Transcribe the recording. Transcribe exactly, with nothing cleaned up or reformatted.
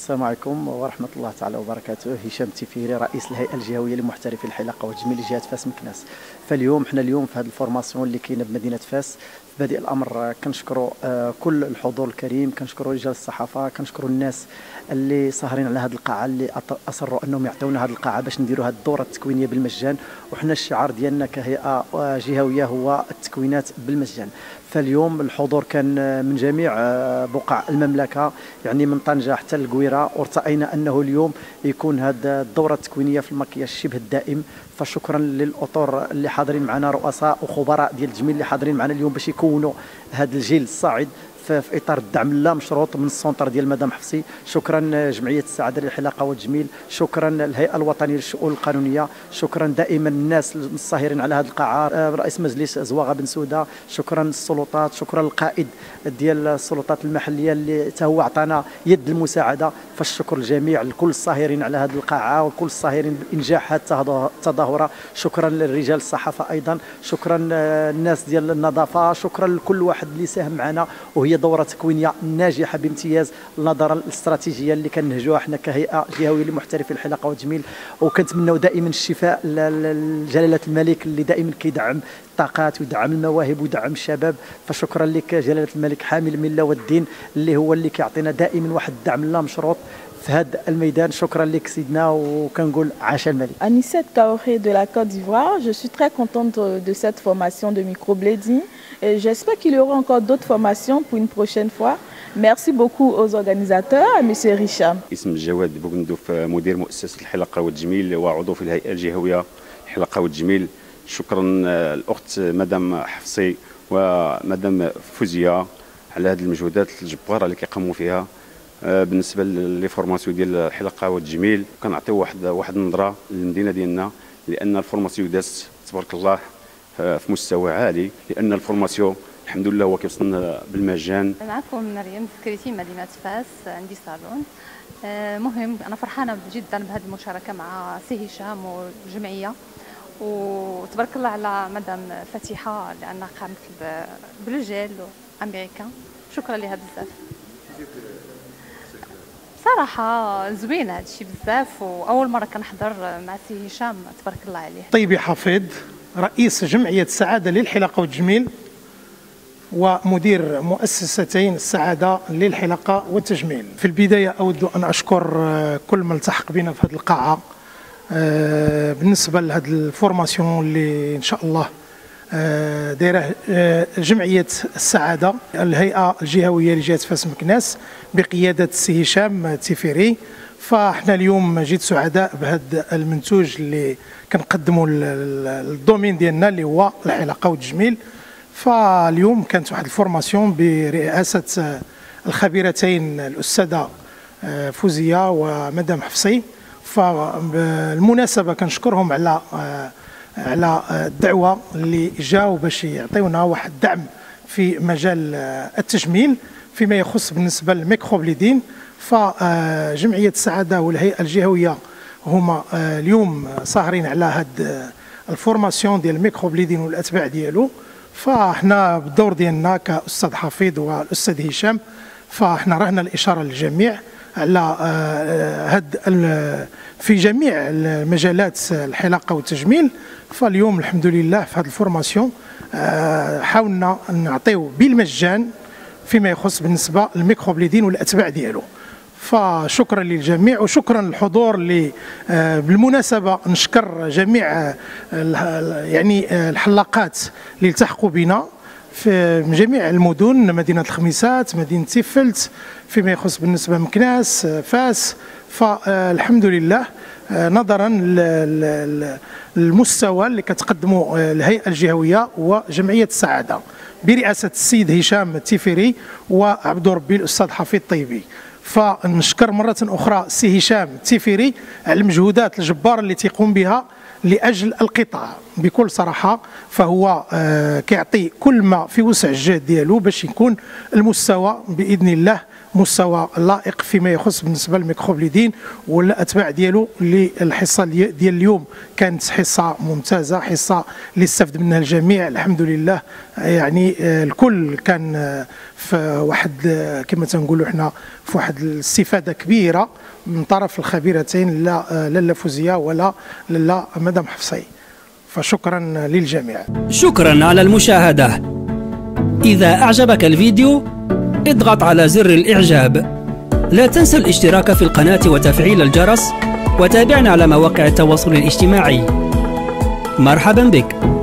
السلام عليكم ورحمة الله تعالى وبركاته. هشام التفيري، رئيس الهيئة الجهوية لمحترفي الحلاقة والتجميل لجهة فاس مكناس. فاليوم حنا اليوم في هذه الفورماسيون اللي كاينه بمدينة فاس. في بادئ الامر كنشكروا كل الحضور الكريم، كنشكروا رجال الصحافة، كنشكروا الناس اللي ساهرين على هذه القاعة، اللي اصروا انهم يعطيونا هذه القاعة باش نديروا هذه الدورة التكوينية بالمجان. وحنا الشعار ديالنا كهيئة جهوية هو التكوينات بالمجان. فاليوم الحضور كان من جميع بقاع المملكة، يعني من طنجة حتى القويرة، وارتأينا أنه اليوم يكون هذه الدورة التكوينية في المكياج شبه الدائم. فشكرا للأطر اللي حاضرين معنا، رؤساء وخبراء ديال التجميل اللي حاضرين معنا اليوم باش يكونوا هذا الجيل الصاعد في اطار الدعم اللا مشروط من السونتر ديال مدام حفصي. شكرا جمعيه السعاده للحلاقه والتجميل، شكرا الهيئه الوطنيه للشؤون القانونيه، شكرا دائما الناس الساهرين على هذه القاعه، رئيس مجلس زواغه بن سوده، شكرا السلطات، شكرا القائد ديال السلطات المحليه اللي حتى هو عطانا يد المساعده. فالشكر الجميع لكل الساهرين على هذه القاعه وكل الساهرين بانجاح هذه التظاهره. شكرا للرجال الصحافه ايضا، شكرا الناس ديال النظافه، شكرا لكل واحد اللي ساهم معنا. وهي دوره تكوينيه ناجحه بامتياز نظرا للاستراتيجيه اللي كنهجوها احنا كهيئه جهويه لمحترفي الحلاقه والتجميل. وكنتمناو دائما الشفاء لجلاله الملك اللي دائما كيدعم الطاقات ويدعم المواهب ويدعم الشباب. فشكرا لك جلاله الملك حامل المله والدين، اللي هو اللي كيعطينا دائما واحد الدعم لا مشروط في هذا الميدان. شكرا لك سيدنا، وكنقول عاش الملك. Anissette Kaoré de la Côte d'Ivoire, je suis très contente de cette formation de microblading et j'espère qu'il y aura encore d'autres formations pour une prochaine fois. Merci beaucoup aux organisateurs, à M. Richam. اسم جواد بوغندوف، مدير مؤسسة الحلاقة والتجميل وعضو في الهيئة الجهوية للحلاقة والتجميل. شكرا الأخت مدام حفصي ومدام فوزية على هذه المجهودات الجبارة اللي كيقوموا فيها بالنسبه لي فورماسيون ديال الحلاقه والتجميل. كنعطيو واحد واحد النظره للمدينه ديالنا، لان الفورماسيون دازت تبارك الله في مستوى عالي، لان الفورماسيون الحمد لله هو كيوصلنا بالمجان. معكم مريم سكرتي مدينه فاس، عندي صالون. مهم انا فرحانه جدا بهذه المشاركه مع سي هشام والجمعيه، وتبارك الله على مدام فتيحه لانها قامت برجال امريكان. شكرا لها بزاف. صراحة زوين هذا الشيء بزاف، وأول مرة كنحضر مع سي هشام تبارك الله عليه. طيبي حفيظ، رئيس جمعية السعادة للحلاقة والتجميل ومدير مؤسستين السعادة للحلاقة والتجميل. في البداية أود أن أشكر كل من التحق بنا في هذه القاعة بالنسبة لهذه الفورماسيون اللي إن شاء الله دايره جمعيه السعاده الهيئه الجهويه لجهه فاس مكناس بقياده السي هشام التفيري. فاحنا اليوم جيت سعداء بهذا المنتوج اللي كنقدموا للدومين ديالنا اللي هو الحلاقه والتجميل. فاليوم كانت واحد الفورماسيون برئاسه الخبيرتين الاستاذه فوزيه ومدام حفصي. فالمناسبه كنشكرهم على على الدعوه اللي جاوا باش يعطيونا واحد الدعم في مجال التجميل فيما يخص بالنسبه للميكروبليدين. فجمعيه السعاده والهيئه الجهويه هما اليوم صاهرين على هاد الفورماسيون ديال الميكروبليدين والاتباع ديالو. فاحنا بالدور ديالنا كاستاذ حفيظ والاستاذ هشام، فاحنا رهنا الاشاره للجميع على هاد في جميع المجالات الحلاقه والتجميل. فاليوم الحمد لله في هذه الفورماسيون حاولنا نعطيو بالمجان فيما يخص بالنسبه للميكروبليدين والاتباع ديالو. فشكرا للجميع وشكرا للحضور. اللي بالمناسبه نشكر جميع يعني الحلاقات اللي التحقوا بنا في جميع المدن، مدينه الخميسات، مدينه تيفلت، فيما يخص بالنسبه مكناس، فاس. فالحمد لله نظرا للمستوى اللي كتقدموا الهيئه الجهويه وجمعيه السعاده برئاسه السيد هشام التفيري وعبد ربي الاستاذ حفيظ طيبي. فنشكر مره اخرى السي هشام التفيري على المجهودات الجباره اللي تيقوم بها لاجل القطاع بكل صراحه. فهو كيعطي كل ما في وسع الجهد ديالو باش يكون المستوى باذن الله مستوى لائق فيما يخص بالنسبه للميكروبليدين والاتباع ديالو. اللي الحصه ديال اليوم كانت حصه ممتازه، حصه اللي استفد منها الجميع الحمد لله. يعني الكل كان في واحد كما تنقولوا حنا في واحد الاستفاده كبيره من طرف الخبيرتين، لا لاله فوزيه ولا لاله مدام حفصي. فشكرا للجميع. شكرا على المشاهده. إذا أعجبك الفيديو اضغط على زر الإعجاب. لا تنسى الاشتراك في القناة وتفعيل الجرس، وتابعنا على مواقع التواصل الاجتماعي. مرحبا بك.